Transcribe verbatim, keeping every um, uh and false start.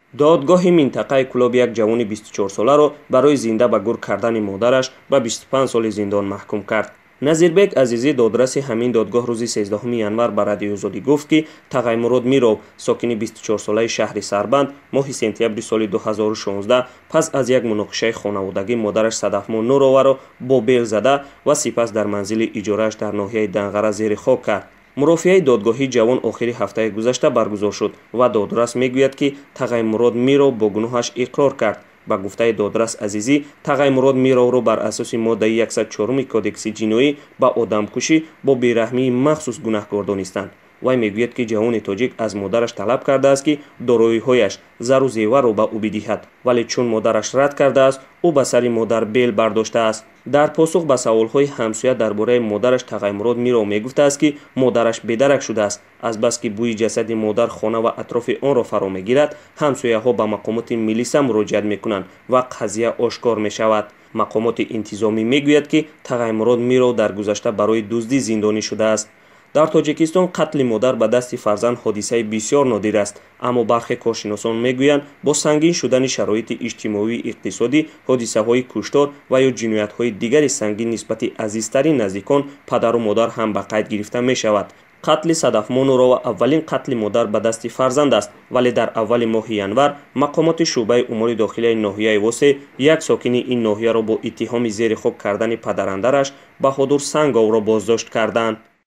دادگاه منطقه کلاب یک جوان بیست و چهار ساله را برای زنده به گور کردن مادرش به بیست و پنج سال زندان محکوم کرد. نظیربек عزیزی دادرس همین دادگاه روز سیزدهم ینور به رادیوی آزادی گفت که تغیمراد میرو ساکن بیست و چهار ساله شهر سربند ماه سپتامبر سال دو هزار و شانزده پس از یک مناقشه خانوادگی مادرش صدفمان نورова را با بیل زده و سپس در منزل اجاره‌اش در ناحیه دنغره زیر خاک کرد. مرافعه دادگاهی جوان آخری هفته گذشته برگزار شد و دادرس میگوید که تغیمراد میرو با گناهش اقرار کرد. با گفته دادرس عزیزی تغیمراد میرو را بر اساس ماده صد و چهار کودکس جنایی با آدمکشی با بیرحمی مخصوص گناهکار دانستند. وی میگوید که جوان تاجیک از مادرش طلب کرده است که دارایی‌هایش زر و زیور را به او بدهد، ولی چون مادرش رد کرده است او به سر مادر بیل برداشته است. در پاسخ به سوال‌های همسایه درباره مادرش تغیمراد میرو میگفته است که مادرش بیدرک شده است. از بس که بوی جسد مادر خانه و اطراف آن را فرا میگیرد همسایه‌ها به مقامات ملیسا مراجعه میکنند و قضیه آشکار میشود. مقامات انتظامی میگوید که تغیمراد میرو در گذشته برای دزدی زندانی شده است. در تاجیکستان قتل مادر به دست فرزند حادثه بسیار نادر است، اما برخی کارشناسان میگویند با سنگین شدن شرایط اجتماعی اقتصادی حادثه های کشتار و یا جنایت های دیگر سنگین نسبت عزیزترین نزدیکان پدر و مادر هم به قید گرفته می شود. قتل صدفمان نورова اولین قتل مادر به دست فرزند است، ولی در اول ماه ینور مقامات شعبه امور داخلی ناحیه واسه یک ساکن این ناحیه را با اتهام زیر خاک کردن پدراندرش بهادر سنگاو را بازداشت کردند.